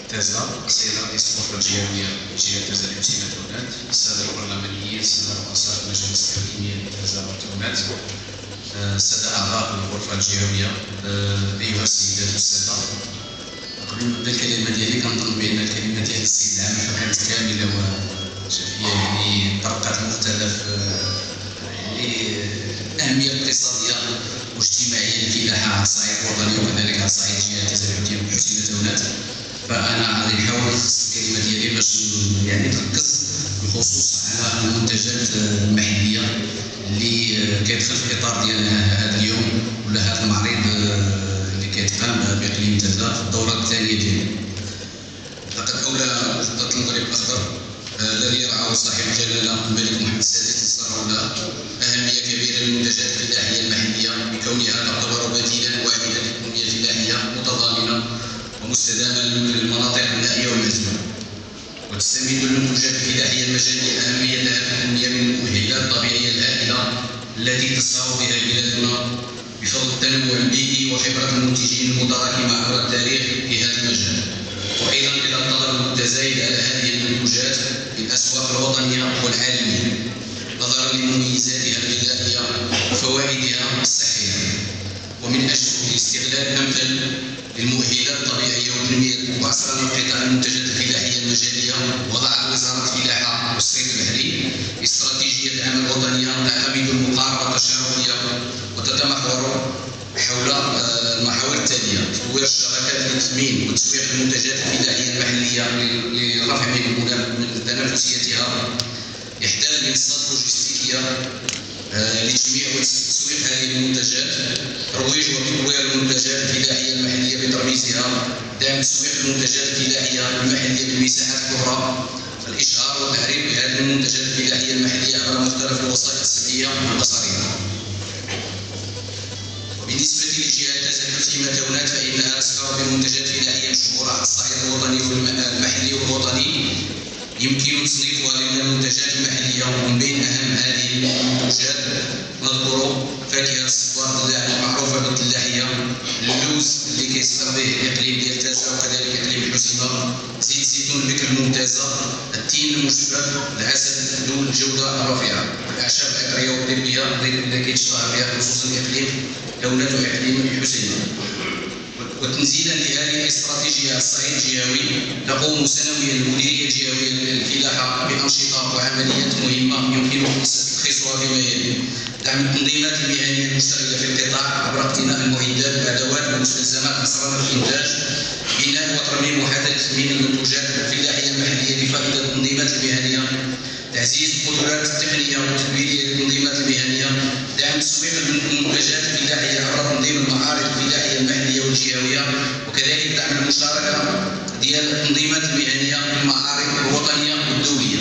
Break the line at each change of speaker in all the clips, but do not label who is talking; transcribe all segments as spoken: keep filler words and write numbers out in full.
تازا، السيد رئيس الغرفة الجهوية لجهة تازا الحسينة تونات، السادة البرلمانيين، السادة رؤساء المجالس الإقليمية لتازا وتونات، السادة أعضاء الغرفة الجهوية، أيها السيدات والسادة. قبل ما نبدا الكلمة ديالي كنظن بأن الكلمة ديال السيد العام كانت كاملة وشافية، يعني طرقت مختلف يعني الأهمية الاقتصادية واجتماعية للفلاحة على الصعيد الوطني وكذلك على صعيد جهة تازا الحسينة تونات. فأنا غادي نحاول نخصص الكلمة ديالي باش يعني تركز بالخصوص على المنتجات المحلية اللي كيدخل في إطار ديال هذا اليوم ولا هذا المعرض اللي كيتقام بإقليم تازا في الدورة الثانية ديالو. لقد أولى وزارة المغرب الأخضر الذي يرعاه صاحب الجلالة الملك محمد السادس نصره الله أهمية كبيرة للمنتجات الفلاحية المحلية بكونها تعتبر بديلا واحدا للتنمية الفلاحية متضامنة ومستدامة للمناطق النائية والمعزولة، وتستمد المنتجات الفلاحية المجالية أهميتها في التنمية من المؤهلات الطبيعية الهائلة التي تصهر بها بلادنا بفضل التنوع البيئي وخبرة المنتجين المتراكمة عبر التاريخ في هذا المجال، وأيضا إلى الطلب المتزايد على هذه المنتجات في الأسواق الوطنية والعالمية نظرا لمميزاتها الغذائية وفوائدها الصحية، ومن أجل الاستغلال الأمثل للمؤهلات الطبيعية والتنمية وعصرنا قطاع المنتجات الفلاحية المجالية وضعت وزارة الفلاحة والصيد البحري استراتيجية عمل وطنية تعتمد المقاربة التشاركية وتتمحور حول المحاور التالية: تطوير الشراكات لتثمين وتسويق المنتجات الفلاحية المحلية للرفع من تنافسيتها، إحداث منصات لوجستيكية لتجميع وتسويق هذه المنتجات، ترويج وتطوير المنتجات الفلاحية المحلية بترميزها، دعم تسويق المنتجات الفلاحية المحلية بالمساحات الكبرى، الإشهار والتعريف بهذه المنتجات الفلاحية المحلية عبر مختلف الوسائل السمعية والبصرية. بالنسبة لجهة تازا الحسينة تونات فإنها تسخر بمنتجات فلاحية مشهورة على الصعيد الوطني والمحلي والوطني، يمكن تصنيفها ضمن المنتجات المحلية، ومن بين أهم هذه المنتجات نذكر فاكهة الصفار المعروفة بالدلاحية، اللوز اللي كيصدر به الإقليم ديال تازا وكذلك إقليم الحسينة، زيت الزيتون البكر الممتازة، التين المجفف، العسل ذو الجودة الرفيعة، الأعشاب العطرية والطبية اللي كيتشتهر بها خصوصا إقليم تونات وإقليم الحسينة. وتنزيلا لهذه الاستراتيجيه على الصعيد الجهوي تقوم سنويا المديريه الجهويه للفلاحه بانشطه وعمليات مهمه يمكن تلخيصها فيما يلي: دعم التنظيمات المهنيه المشتغله في القطاع عبر اقتناء المعدات والادوات والمستلزمات خاصه بالانتاج، بناء وترميم وحدث تثمين المنتوجات الفلاحيه المحليه لفائده التنظيمات المهنيه، تعزيز القدرات التقنيه والتدبيريه للتنظيمات المهنيه، دعم تسويق المنتجات الفلاحيه عبر تنظيم المعارض الفلاحيه المحليه والجهويه، وكذلك دعم المشاركه ديال التنظيمات المهنيه في المعارض الوطنيه والدوليه.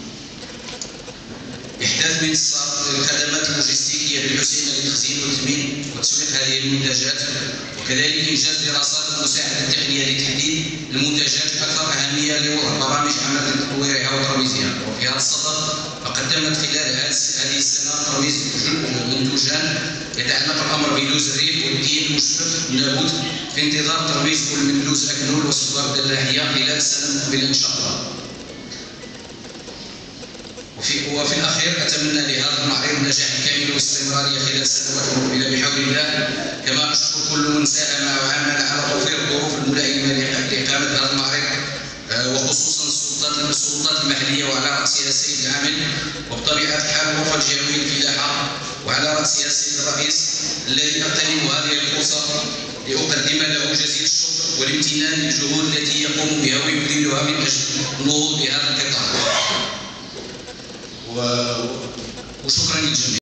إحداث منصات الخدمات اللوجستيكيه بالحسينه لتخزين وتثمين وتسويق هذه المنتجات، وكذلك إنجاز دراسات المساعده التقنيه لتحديد المنتجات الاكثر اهميه لبرامج عمل لتطويرها وترويجها. وفي هذا الصدد فقد تمت خلال هذه السنه ترويج منتوجان يتعلق الامر بلوز الريف والتين المجفف النابوت، في انتظار ترويج كل من لوز اكنول والصفار الدلاحيه خلال السنه المقبله ان شاء الله. وفي, وفي الأخير أتمنى لهذا المعرض النجاح الكامل والاستمرارية خلال السنوات المقبلة بحول الله، كما أشكر كل من ساهم وعمل على توفير الظروف الملائمة لإقامة هذا المعرض، وخصوصا السلطات السلطات المحلية وعلى رأسها السيد العامل، وبطبيعة الحال الغرفة الجهوية للفلاحة وعلى رأسها السيد الرئيس الذي أغتنم هذه الفرصة لأقدم له جزيل الشكر والامتنان للجهود التي يقوم بها ويبذلها من أجل النهوض بهذا القطاع. وشكرا للجميع.